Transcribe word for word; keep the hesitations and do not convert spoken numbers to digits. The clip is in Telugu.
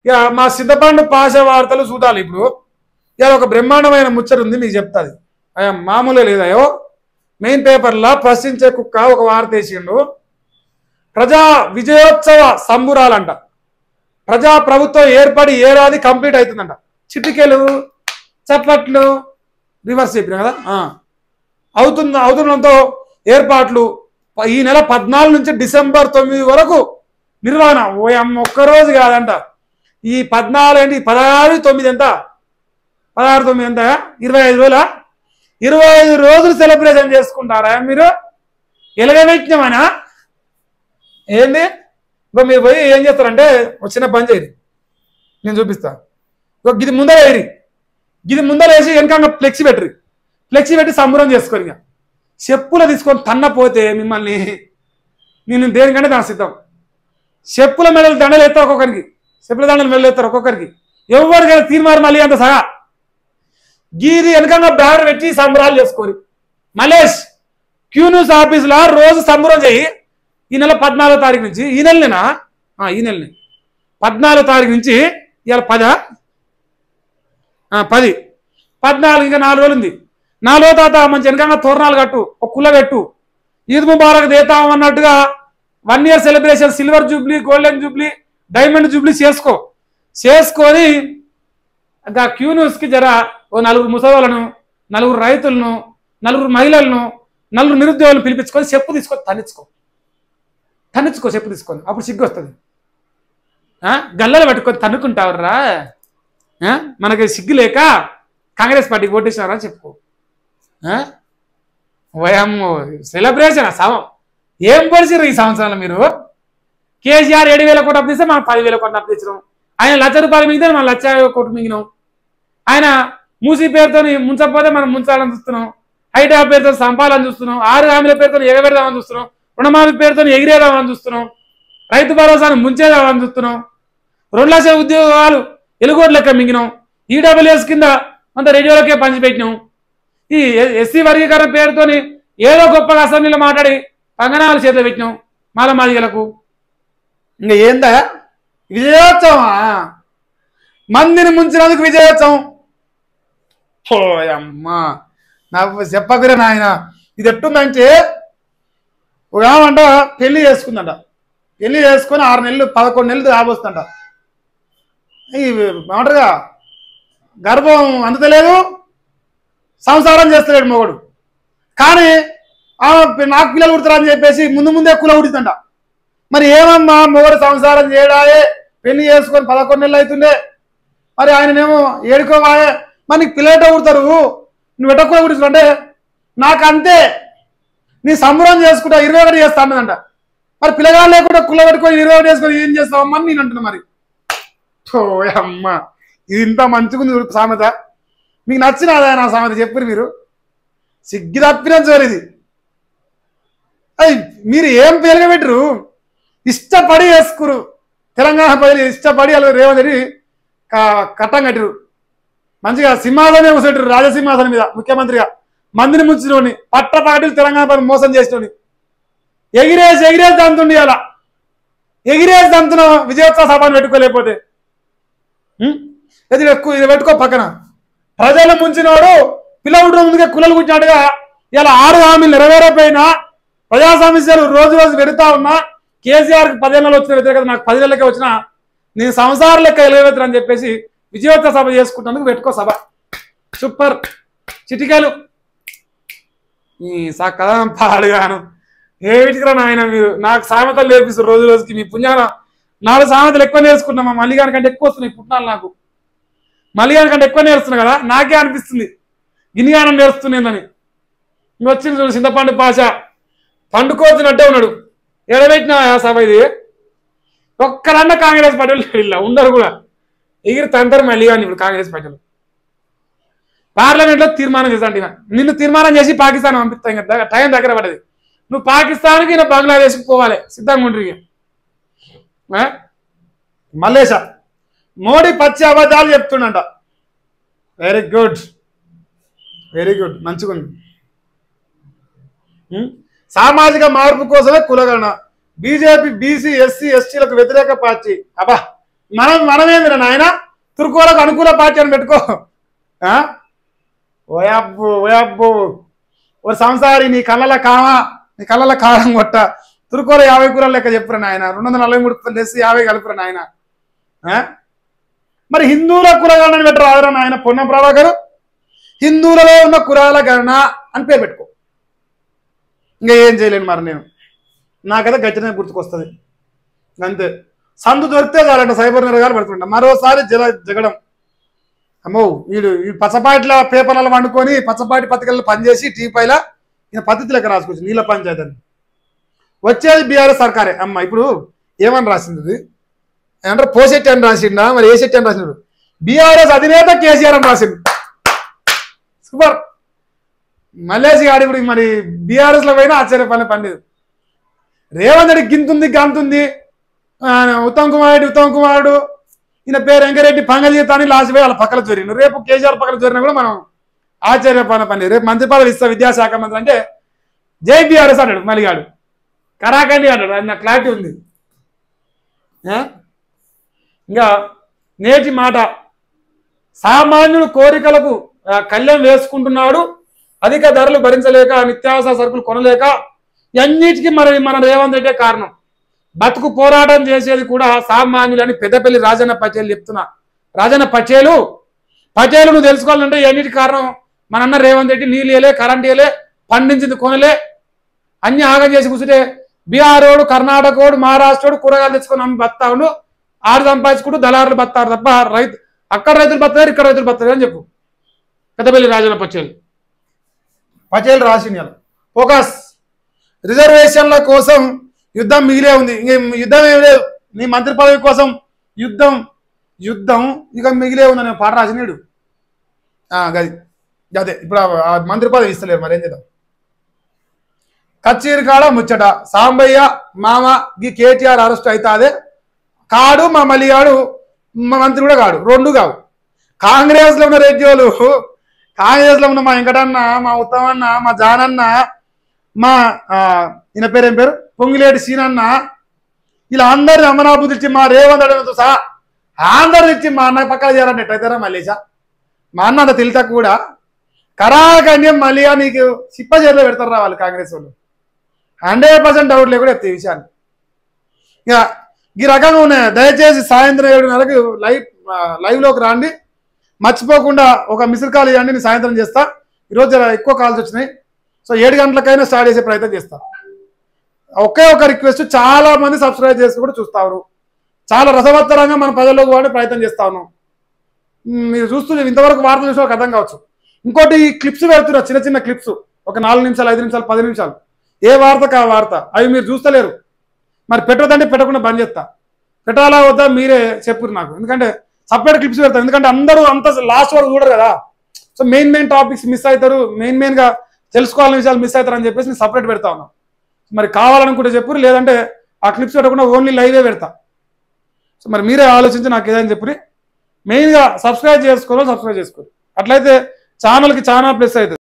ఇక మా సిద్ధపండు పాష వార్తలు చూడాలి. ఇప్పుడు ఇక ఒక బ్రహ్మాండమైన ముచ్చట ఉంది, మీకు చెప్తాది. అయ్యా మామూలే లేదయో. మెయిన్ పేపర్లో ప్రశ్నించే కుక్క ఒక వార్త వేసిండు. ప్రజా విజయోత్సవ సంబురాలంట. ప్రజా ప్రభుత్వం ఏర్పడి ఏడాది కంప్లీట్ అవుతుందంట. చిటికెలు చప్పట్లు రివర్స్ చెప్పిన కదా అవుతున్న అవుతుండడంతో ఏర్పాట్లు ఈ నెల పద్నాలుగు నుంచి డిసెంబర్ తొమ్మిది వరకు నిర్వహణ. ఓ అమ్మ ఒక్కరోజు కాదంట. ఈ పద్నాలుగు ఏంటి పదహారు తొమ్మిది ఎంత పదహారు తొమ్మిది ఎంత ఇరవై ఐదు రోజుల ఇరవై ఐదు రోజులు సెలబ్రేషన్ చేసుకుంటారా మీరు? ఎలగవైజ్ఞమనా ఏంది? ఇంకో మీరు పోయి ఏం చేస్తారంటే ఒక చిన్న పని చేయరు, నేను చూపిస్తాను. ఇది ముందర వేరి ఇది ముందర వేసి వెనక ఫ్లెక్సీ పెట్టరు. ఫ్లెక్సీ పెట్టి సంబరం చేసుకోరు. ఇక చెప్పులు తీసుకొని తన్నపోతే మిమ్మల్ని నేను దేనికంటే దాని సిద్ధం. చెప్పుల మెడలు దండలు ఎత్తారు ఒక్కొక్కరికి, చెప్పుల దండలు మెడలు ఎత్తారు ఒక్కొక్కరికి. ఎవరికైనా తీర్మారు మళ్ళీ అంత సగా గీది వెనకంగా బ్యానర్ పెట్టి సంబరాలు చేసుకోరు. మలేష్ క్యూ న్యూస్ ఆఫీసులో రోజు సంబరం చెయ్యి. ఈ నెల పద్నాలుగో తారీఖు నుంచి ఈ నెలనేనా ఈ నెలని పద్నాలుగో తారీఖు నుంచి ఇవాళ పదా పది పద్నాలుగు ఇంకా నాలుగు రోజులు ఉంది. నాలుగో తాత మంచి వెనకంగా తోరణాలు కట్టు, ఒక కుల్ల పెట్టు, ఈద్ ముబారక్ దేతాం అన్నట్టుగా one year celebration, silver jubilee, golden jubilee, diamond jubilee చేసుకో. చేసుకొని ఇంకా క్యూ న్యూస్కి జర ఓ నలుగురు ముసలోళ్ళను, నలుగురు రైతులను, నలుగురు మహిళలను, నలుగురు నిరుద్యోగులను పిలిపించుకొని చెప్పు తీసుకొని తన్నించుకో తన్నించుకో చెప్పు తీసుకొని. అప్పుడు సిగ్గు వస్తుంది. గల్లలు పట్టుకొని తన్నుకుంటావురా, మనకి సిగ్గు లేక కాంగ్రెస్ పార్టీకి ఓటేసినారా చెప్పుకో. వయమ్మో సెలబ్రేషన్ సవం ఏం పరిచిరు ఈ సంవత్సరంలో మీరు? కేసీఆర్ ఏడు వేల కోట్లు అప్పిస్తే మనం పదివేల కోట్లు అప్పించడం. ఆయన లక్ష రూపాయలు మిగితే మనం లక్ష కోట్లు మిగినాం. ఆయన మూసీ పేరుతో ముంచకపోతే మనం ముంచాలని చూస్తున్నాం. హైటా పేరుతో సంపాలని చూస్తున్నాం. ఆరు హామీల పేరుతో ఎగబెడదామని చూస్తున్నాం. రుణమాఫీ పేరుతో ఎగిరేదామని చూస్తున్నాం. రైతు భరోసాను ముంచేదామని చూస్తున్నాం. రెండు లక్షల ఉద్యోగాలు ఎలుగోడు లెక్క మింగినాం. ఈడబ్ల్యూఎస్ కింద అంత రేడియోలకే పంచిపెట్టినాం. ఈ ఎస్సీ వర్గీకరణ పేరుతోని ఏదో గొప్పగా అసెంబ్లీలో మాట్లాడి పంగనాలు చేతిలో పెట్టినాం మాల మాదిగలకు. ఇంకా ఏందా విజయోత్సవమా? మందిని ముంచినందుకు విజయోత్సవం. పోయమ్మా నాకు చెప్పకురే నాయన. ఇది ఎట్టుందంటే ఒక ఏమంట పెళ్లి చేసుకుందంట. పెళ్లి చేసుకొని ఆరు నెలలు పదకొండు నెలలు రాబోస్తుందంట. ఏమంటారుగా గర్భం అందుతలేదు, సంసారం చేస్తలేడు మొగడు. కానీ నాకు పిల్లలు పుడతారని చెప్పేసి ముందు ముందే కుల ఉడుతుందంట. మరి ఏమమ్మా మొగడు సంసారం చేయడాయే, పెళ్లి చేసుకొని పదకొండు నెలలు అవుతుండే, మరి ఆయననేమో ఏడుకోవాయే, మరి నీకు పిల్లలతో పుడతారు, నువ్వు ఎట కుల ఉడుతుంది అంటే నాకు అంతే, నీ సంబరం చేసుకుంటా ఇరవై ఒకటి చేస్తా అన్నదంట. మరి పిల్లగాడు లేకుండా కుల పెట్టుకొని ఇరవై ఒకటి చేసుకొని ఏం చేస్తావమ్మా నేను అంటున్నా. మరి అమ్మ ఇది ఇంత మంచిగుంది సామెత. మీకు నచ్చినదా నా సామెత చెప్పరు మీరు? సిగ్గి తప్పిన చోరిది. అది మీరు ఏం పేరుగా పెట్టరు, ఇష్టపడి వేసుకురు. తెలంగాణ ప్రజలు ఇష్టపడి అలా రేవంత్ రెడ్డి కట్టం కట్టిరు. మంచిగా సింహాసనమే కూర్చోటరు, రాజసింహాసనం మీద ముఖ్యమంత్రిగా. మందిని ముంచినోని పట్ట పార్టీలు తెలంగాణ ప్రజలు మోసం చేసినోని ఎగిరేసి ఎగిరేసి దంతుండి. అలా ఎగిరేసి దంతున్నాం విజయోత్సవ సభను పెట్టుకోలేకపోతే. ఇది ఎక్కువ ఇది పెట్టుకో పక్కన. ప్రజలు ముంచినోడు పిల్లవుడు ముందుగా కులలు కూర్చున్నట్టుగా ఇలా ఆరు హామీలు నెరవేరపోయినా, ప్రజా సమస్యలు రోజు రోజు పెరుగుతా ఉన్నా, కేసీఆర్కి పదేళ్ళలో వచ్చిన వ్యతిరేకత నాకు పది నెలలకే వచ్చినా నేను సంసారం లెక్క ఎలవేతను అని చెప్పేసి విజయోత్సవ సభ చేసుకుంటున్నందుకు పెట్టుకో సభ. సూపర్ చిటికాలు ఈ సకదా పాడుగాను ఏమిటికిరా నాయన మీరు నాకు సామెతలు నేర్పిస్తారు రోజు రోజుకి. మీ పుణ్యాన నాలుగు సామెతలు ఎక్కువ నేర్చుకుంటున్నా. మా మల్లిగాని కంటే ఎక్కువ వస్తున్నాయి పుట్టినాలు నాకు. మల్లిగాని కంటే ఎక్కువ నేర్చుతున్నా కదా, నాకే అనిపిస్తుంది గినిగానం నేర్చుతున్నానని. ఇంకొచ్చింది చూడు చింతపండు పాష పండుకోతున్నట్టే ఉన్నాడు. ఎడబెట్టిన సభ ఇది. ఒక్కరన్నా కాంగ్రెస్ పార్టీలు ఇలా ఉండరు కూడా, ఎగిరి తంటారు మల్లిగాని. ఇప్పుడు కాంగ్రెస్ పార్టీలు పార్లమెంట్లో తీర్మానం చేశాంటి, నిన్ను తీర్మానం చేసి పాకిస్తాన్ పంపిస్తాం కదా, టైం దగ్గర పడ్డది. నువ్వు పాకిస్తాన్కి నా బంగ్లాదేశ్కి పోవాలి, సిద్ధంగా ఉండ్రి. మల్లేశ మోడీ పచ్చి అబద్ధాలు చెప్తుండంట. వెరీ గుడ్ వెరీ గుడ్ మంచిగుంది. సామాజిక మార్పు కోసమే కులగణన. బీజేపీ బీసీ ఎస్సీ ఎస్టీలకు వ్యతిరేక పార్టీ. అబ్బా మనం మనమేందిరా నాయన తుర్కోలకు అనుకూల పార్టీ అని పెట్టుకో. ఓయబ్బు ఓయబ్బు ఓ సంసారి నీ కళ్ళల కామ నీ కళ్ళల కారం కొట్ట తుర్కోల యాభై కూరలు లెక్క చెప్పురా నాయన, రెండు వందల నలభై మూడు తెసి యాభై కలుపురా నాయన. మరి హిందువుల కులగణన పెట్టరు ఆదరా నాయన పొన్నం ప్రభాకర్, హిందువులలో ఉన్న కులాల గణన అని పేరు పెట్టుకో. ఇంకా ఏం చేయలేను మరి నేను, నాకైతే గట్టినే గుర్తుకొస్తుంది అంతే. సందు దొరికితే చాలంట సైబర్ నిరగాలు పడుతుంట. మరోసారి జల జగడం అమ్మో వీడు ఈ పచ్చపాటిల పేపర్లలో వండుకొని పచ్చపాటి పత్రికల్లో పనిచేసి టీపైల ఈయన పద్ధతి లెక్క రాసుకోవచ్చు నీళ్ళ పంచాయతీ అని. వచ్చేది బీఆర్ఎస్ సర్కారే. అమ్మ ఇప్పుడు ఏమని రాసింది ఇది ఏమంటారు, పోసెట్టి అని రాసిండా మరి ఏ శెట్టి అని రాసిండు, బీఆర్ఎస్ అధినేత కేసీఆర్ అని రాసిండు. సూపర్. మల్లేసి గాడి ఇప్పుడు మరి బీఆర్ఎస్ లో పోయినా ఆశ్చర్యపడిన పండిదు. రేవంత్ రెడ్డి గింతుంది గంతుంది, ఉత్తమ్ కుమార్ రెడ్డి ఉత్తమ్ కుమారుడు ఈయన పేరు వెంకరెడ్డి పంగజీత అని లాస్ట్ పోయి వాళ్ళ పక్కన జోరిను. రేపు కేసీఆర్ పక్కన జోరినా కూడా మనం ఆశ్చర్యపడిన పని. రేపు మంత్రి పదవి ఇస్తా విద్యాశాఖ మంత్రి అంటే జై బీఆర్ఎస్ అంటాడు మలిగాడు, కరాకండి అంటాడు. అది నాకు క్లారిటీ ఉంది. ఇంకా నేటి మాట, సామాన్యుడు కోరికలకు కళ్యాణం వేసుకుంటున్నాడు, అధిక ధరలు భరించలేక నిత్యావసర సరుకులు కొనలేక అన్నిటికీ మరి మన రేవంత్ రెడ్డి కారణం. బతుకు పోరాటం చేసేది కూడా సామాన్యులని పెద్దపల్లి రాజన్న పటేల్ చెప్తున్నా. రాజన్న పటేలు పటేలు నువ్వు తెలుసుకోవాలంటే అన్నిటి కారణం మన అన్న రేవంత్ రెడ్డి. నీళ్ళు వేయలే, కరెంట్ వేయలే, పండించింది కొనలే, అన్ని ఆగం చేసి కూర్చుంటే బీహారోడు కర్ణాటకోడు మహారాష్ట్రోడు కూరగాయలు తెచ్చుకొని అమ్మి బతాడు, ఆరు సంపాదించుకుంటూ దళారులు బతారు తప్ప రైతు అక్కడ రైతులు బతారు ఇక్కడ రైతులు బతారు అని చెప్పు. పెద్దపల్లి రాజన్న పటేల్ పటేల్ రాసిన ఫోకస్ రిజర్వేషన్ల కోసం యుద్ధం మిగిలే ఉంది. ఇంక యుద్ధం ఏం లేదు, నీ మంత్రి పదవి కోసం యుద్ధం యుద్ధం ఇక మిగిలే ఉందని పాట రాసినాడు. గది అదే ఇప్పుడు ఆ మంత్రి పదవి ఇస్తలేరు, మరి ఏం చేద్దాం. కచ్చీరి కాడ ముచ్చట, సాంబయ్య మామ గీ కేటీఆర్ అరెస్ట్ అయితే అదే కాడు, మా మలిగాడు మా మంత్రి కూడా కాడు, రెండు కావు. కాంగ్రెస్ లో ఉన్న రెడ్డిలు, కాంగ్రెస్ లో ఉన్న మా వెంకటన్న, మా ఉత్తమన్న, మా జానన్న, మా ఈయన పేరు ఏం పేరు పొంగిలేటి సీనన్న, ఇలా అందరిని అమరాబుద్ధి ఇచ్చి మా రేవంత్ రెడ్డి సహా అందరు ఇచ్చి మా అన్న పక్కన చేయాలని ఎట్టయితారా మల్లేశా. మా అన్న అంత తెలిత కూడా కరాకన్యం మళ్ళీ నీకు సిప్ప చేతిలో పెడతారా వాళ్ళు కాంగ్రెస్ వాళ్ళు. హండ్రెడ్ పర్సెంట్ డౌట్ లేకుండా ఎత్తే విషయాన్ని. ఇక ఈ రకంగా ఉన్నాయి. దయచేసి సాయంత్రం ఏడున్నరకు లైవ్ లైవ్లోకి రాండి, మర్చిపోకుండా ఒక మిస్డ్ కాల్ ఇవ్వండి, నేను సాయంత్రం చేస్తా. ఈరోజు ఎక్కువ కాల్స్ వచ్చినాయి, సో ఏడు గంటలకైనా స్టార్ట్ చేసే ప్రయత్నం చేస్తా. ఒకే ఒక రిక్వెస్ట్, చాలా మంది సబ్స్క్రైబ్ చేసి కూడా చూస్తారు, చాలా రసవత్తరంగా మన ప్రజల్లోకి వాడే ప్రయత్నం చేస్తా ఉన్నాం. మీరు చూస్తూ ఇంతవరకు వార్తలు చూసిన అర్థం కావచ్చు. ఇంకోటి ఈ క్లిప్స్ పెడుతున్నారు, చిన్న చిన్న క్లిప్స్, ఒక నాలుగు నిమిషాలు ఐదు నిమిషాలు పది నిమిషాలు, ఏ వార్తకు ఆ వార్త, అవి మీరు చూస్తలేరు. మరి పెట్టదంటే పెట్టకుండా బంద్ చేస్తా. పెట్టాలా వద్దా మీరే చెప్పురు నాకు, ఎందుకంటే సపరేట్ క్లిప్స్ పెడతాను. ఎందుకంటే అందరూ అంత లాస్ట్ వరకు చూడరు కదా, so main main topics miss అవుతారు, మెయిన్ మెయిన్గా తెలుసుకోవాలని విషయాలు మిస్ అవుతారు అని చెప్పేసి నేను సపరేట్ పెడతా ఉన్నాను. మరి కావాలనుకుంటే చెప్పురు, లేదంటే ఆ క్లిప్స్ పెట్టకుండా ఓన్లీ లైవే పెడతా. సో మరి మీరే ఆలోచించి నాకు ఏదని చెప్పి మెయిన్గా సబ్స్క్రైబ్ చేసుకోవాలి, సబ్స్క్రైబ్ చేసుకోవాలి. అట్లయితే ఛానల్కి చాలా ప్లస్ అవుతుంది.